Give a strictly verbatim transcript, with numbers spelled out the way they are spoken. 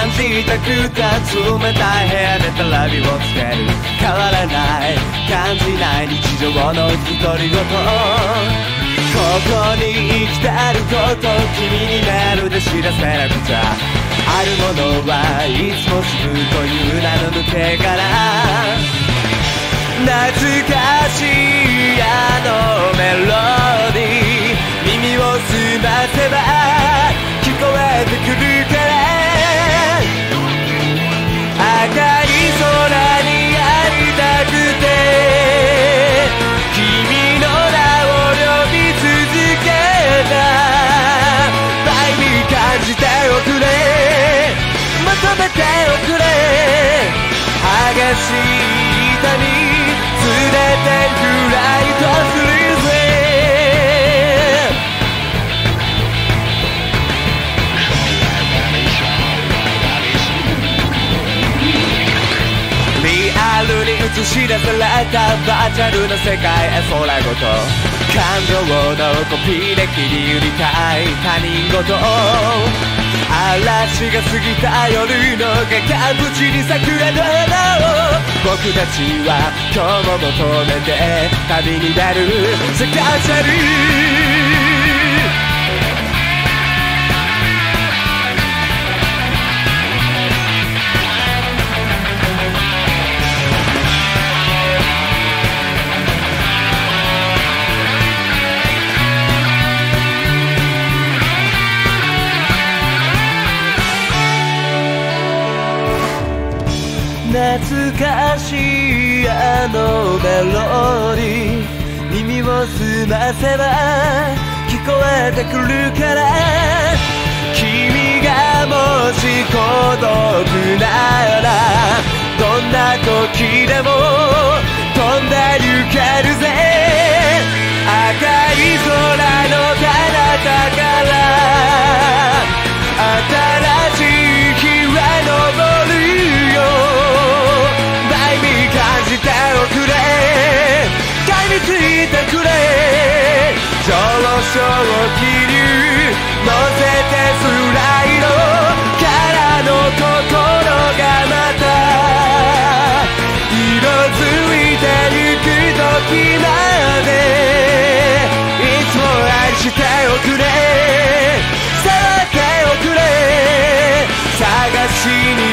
感じた空間冷たい部屋でテレビをつける変わらない感じない日常の独り言ここに生きてること君にメールで知らせなくちゃあるものはいつも自分という名の抜け殻懐かしいあのメロディー耳を澄ませば聞こえてくるから赤い空にありたくて君の名を呼び続けた前に感じておくれ求めておくれ激しい痛み連れてフライトするぜリアルに映し出されたバーチャルな世界へ空ごと感情のコピーで切り売りたい他人事嵐が過ぎた夜の崖っぷちに咲くあの花を僕たちは今日も求めて旅に出るセカンシャル懐かしいあのメロディー耳を澄ませば聞こえてくるから君がもし孤独ならどんな時でも飛んで行けるぜ赤い空の彼方から新しい日は昇るよ感じておくれ噛みついてくれ上昇気流乗せてスライドからの心がまた色づいてゆく時までいつも愛しておくれ触っておくれ探しに